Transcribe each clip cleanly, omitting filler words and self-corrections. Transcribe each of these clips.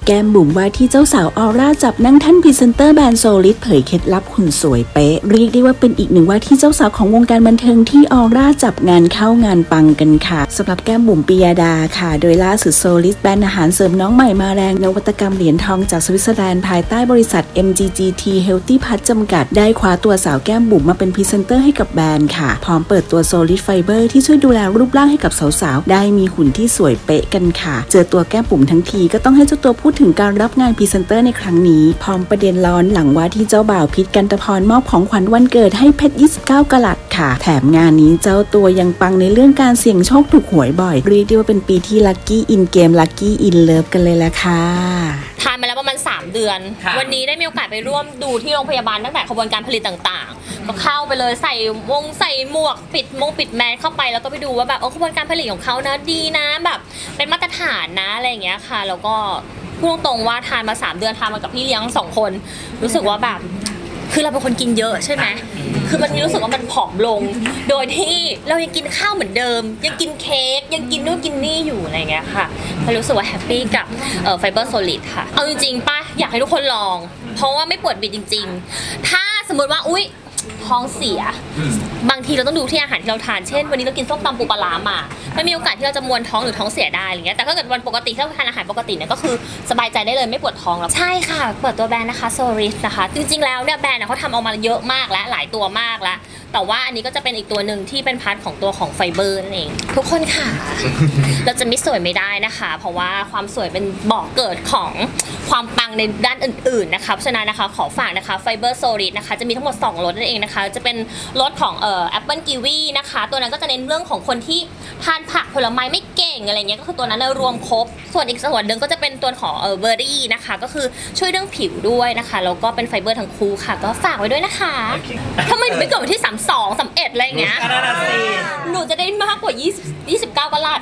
แก้มบุ๋มว่าที่เจ้าสาวออร่าจับนั่งท่านพรีเซนเตอร์แบรนด์โซลิดเผยเคล็ดลับหุ่นสวยเป๊ะเรียกได้ว่าเป็นอีกหนึ่งว่าที่เจ้าสาวของวงการบันเทิงที่ออร่าจับงานเข้างานปังกันค่ะสำหรับแก้มบุ๋มปิยดาค่ะโดยล่าสุดโซลิดแบรนด์อาหารเสริมน้องใหม่มาแรงนวัตกรรมเหรียญทองจากสวิตเซอร์แลนด์ภายใต้บริษัท MGGT Healthy Plus จำกัดได้คว้าตัวสาวแก้มบุ๋มมาเป็นพรีเซนเตอร์ให้กับแบรนด์ค่ะพร้อมเปิดตัวโซลิดไฟเบอร์ที่ช่วยดูแลรูปร่างให้กับสาวๆได้มีหุ่นที่สวยเป๊ะกันค่ะเจอตัวแก้มบุ๋มทั้งทีก็ต้องให้เจ้าตัวพูดถึงการรับงานพรีเซนเตอร์ในครั้งนี้พร้อมประเด็นร้อนหลังว่าที่เจ้าบ่าวพิษกันตพรมอบของขวัญวันเกิดให้เพชร29 กะรัตค่ะแถมงานนี้เจ้าตัวยังปังในเรื่องการเสี่ยงโชคถูกหวยบ่อยเรียกได้ว่าเป็นปีที่ลัคกี้อินเกมลัคกี้อินเลิฟกันเลยละค่ะทานมาแล้วประมาณ3 เดือนวันนี้ได้มีโอกาสไปร่วมดูที่โรงพยาบาลตั้งแต่ขบวนการผลิตต่างๆก็เข้าไปเลยใส่หมวกปิดแมสเข้าไปแล้วก็ไปดูว่าแบบขบวนการผลิตของเขานะดีนะแบบเป็นมาตรฐานนะอะไรอย่างเงี้ยค่ะแล้วก็พูดตรงๆว่าทานมา3 เดือนทานมากับพี่เลี้ยง2 คนรู้สึกว่าแบบคือเราเป็นคนกินเยอะใช่ไหมคือมันรู้สึกว่ามันผอมลงโดยที่เรายังกินข้าวเหมือนเดิมยังกินเค้กยังกินนู่นกินนี่อยู่อะไรเงี้ยค่ะเรารู้สึกว่าแฮปปี้กับไฟเบอร์โซลิดค่ะเอาจริงๆป่ะอยากให้ทุกคนลองเพราะว่าไม่ปวดบิดจริงๆถ้าสมมติว่าอุ๊ยท้องเสียบางทีเราต้องดูที่อาหารที่เราทานเช่นวันนี้เรากินส้มตำปูปลาร้ามาไม่มีโอกาสที่เราจะมวนท้องหรือท้องเสียได้อะไรเงี้ยแต่ถ้าเกิดวันปกติถ้าเราทานอาหารปกติเนี่ยก็คือสบายใจได้เลยไม่ปวดท้องแล้วใช่ค่ะเปิดตัวแบรนด์นะคะโซลิดนะคะจริงๆแล้วเนี่ยแบรนด์เขาทำออกมาเยอะมากและหลายตัวมากแล้วแต่ว่าอันนี้ก็จะเป็นอีกตัวหนึ่งที่เป็นพาร์ทของตัวของไฟเบอร์นั่นเองทุกคนค่ะเราจะไม่สวยไม่ได้นะคะเพราะว่าความสวยเป็นบ่อกเกิดของความปังในด้านอื่นๆนะคะเพราะฉะนั้นนะคะขอฝากนะคะไฟเบอร์โซลิดนะคะจะมีทั้งหมด2 รสนั่นเองนะคะจะเป็นรสของแอปเปิลกีวีนะคะตัวนั้นก็จะเน้นเรื่องของคนที่ทานผักผลไม้ไม่เก่งอะไรเงี้ยก็คือตัวนั้นรวมครบส่วนอีกส่วนหนึ่งก็จะเป็นตัวของเบอร์รี่นะคะก็คือช่วยเรื่องผิวด้วยนะคะแล้วก็เป็นไฟเบอร์ทั้งคู่ค่ะก็ฝากไว้ด้วยนะคะทำไมหนูไม่เกิดวันที่32 31อะไรเงี้ยหนูจะได้มากกว่า29 กะรัต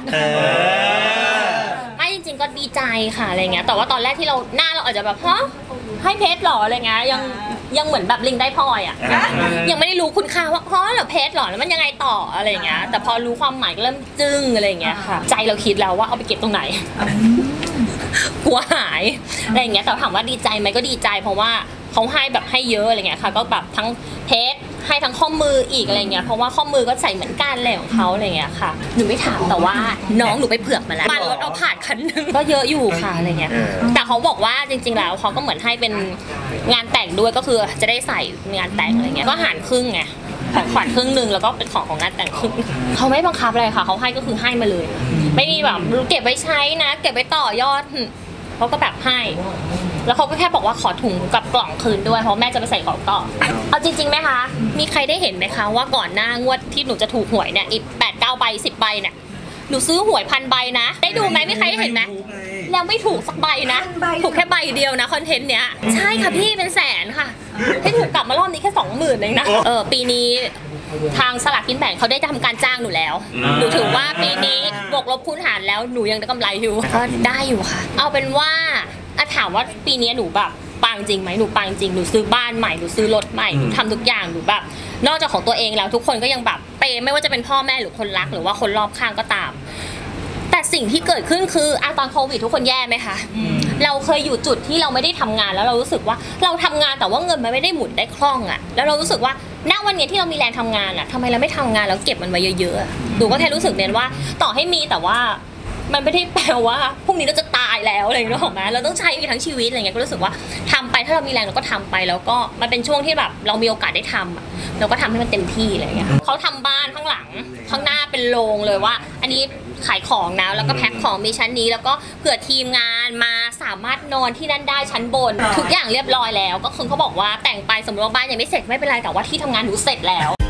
ไม่จริงๆก็ดีใจค่ะอะไรเงี้ยแต่ว่าตอนแรกที่เราหน้าเราอาจจะแบบฮะให้เพชรหรออะไรเงี้ยยังเหมือนแบบลิงได้พลอยอ่ะยังไม่ได้รู้คุณค่าว่าเพราะเหรอเพชรหรอแล้วมันยังไงต่ออะไรเงี้ยแต่พอรู้ความหมายก็เริ่มจึ้งอะไรเงี้ยค่ะใจเราคิดแล้วว่าเอาไปเก็บตรงไหนกลัวหายอะไรเงี้ยแต่ถามว่าดีใจไหมก็ดีใจเพราะว่าเขาให้แบบให้เยอะอะไรเงี้ยค่ะก็แบบทั้งเพชรให้ทั้งข้อมืออีกอะไรเงี้ยเพราะว่าข้อมือก็ใส่เหมือนกันอะไรของเขาอะไรเงี้ยค่ะหนูไม่ถามแต่ว่าน้องหนูไปเผือกมาแล้วปั่นรถเอาผ่านคันนึงก็เยอะอยู่ค่ะอะไรเงี้ยแต่เขาบอกว่าจริงๆแล้วเขาก็เหมือนให้เป็นงานแต่งด้วยก็คือจะได้ใส่งานแต่งอะไรเงี้ยก็หารครึ่งไงของขวัญครึ่งนึงแล้วก็เป็นของงานแต่งครึ่งเขาไม่บังคับอะไรค่ะเขาให้ก็คือให้มาเลยไม่มีแบบเก็บไว้ใช้นะเก็บไว้ต่อยอดเขาก็แบบให้แล้วเขาก็แค่บอกว่าขอถุงกับกล่องคืนด้วยเพราะแม่จะไปใส่ของต่อเอาจริงๆไหมคะมีใครได้เห็นไหมคะว่าก่อนหน้างวดที่หนูจะถูกหวยเนี่ยอีก8-9 ใบ10 ใบเนี่ยหนูซื้อหวย1,000 ใบนะได้ดูไหมมีใครได้เห็นไหมแล้วไม่ถูกสักใบนะถูกแค่ใบเดียวนะคอนเทนต์เนี้ยใช่ค่ะพี่เป็นแสนค่ะให้ถูกกลับมารอบนี้แค่20,000เองนะปีนี้ทางสลากกินแบ่งเขาได้ทำการจ้างหนูแล้วหนูถือว่าปีนี้บวกลบคูณหารแล้วหนูยังได้กำไรอยู่ก็ได้อยู่ค่ะเอาเป็นว่าถามว่าปีนี้หนูแบบปังจริงไหมหนูปังจริงหนูซื้อบ้านใหม่หนูซื้อรถใหม่หนูทำทุกอย่างหนูแบบนอกจากของตัวเองแล้วทุกคนก็ยังแบบเปย์ไม่ว่าจะเป็นพ่อแม่หรือคนรักหรือว่าคนรอบข้างก็ตามแต่สิ่งที่เกิดขึ้นคือตอนโควิดทุกคนแย่ไหมคะเราเคยอยู่จุดที่เราไม่ได้ทำงานแล้วเรารู้สึกว่าเราทำงานแต่ว่าเงินมันไม่ได้หมุนได้คล่องอ่ะแล้วเรารู้สึกว่าณวันนี้ที่เรามีแรงทำงานอ่ะทำไมเราไม่ทำงานแล้วเก็บมันไว้เยอะๆดูก็แค่รู้สึกเน้นว่าต่อให้มีแต่ว่ามันไม่ได้แปลว่าพรุ่งนี้เราจะตายแล้วอะไรอย่างเงี้ยหรอกไหมเราต้องใช้ทั้งชีวิตอะไรเงี้ยก็รู้สึกว่าทำไปถ้าเรามีแรงเราก็ทำไปแล้วก็มันเป็นช่วงที่แบบเรามีโอกาสได้ทำเราก็ทำให้มันเต็มที่อะไรเงี้ยเขาทำบ้านข้างหลังข้างหน้าเป็นโรงเลยว่าอันนี้ขายของนะแล้วก็แพ็คของมีชั้นนี้แล้วก็เผื่อทีมงานมาสามารถนอนที่นั่นได้ชั้นบนทุกอย่างเรียบร้อยแล้วก็คือเขาบอกว่าแต่งไปสมมติว่าบ้านยังไม่เสร็จไม่เป็นไรแต่ว่าที่ทำงานหนูเสร็จแล้ว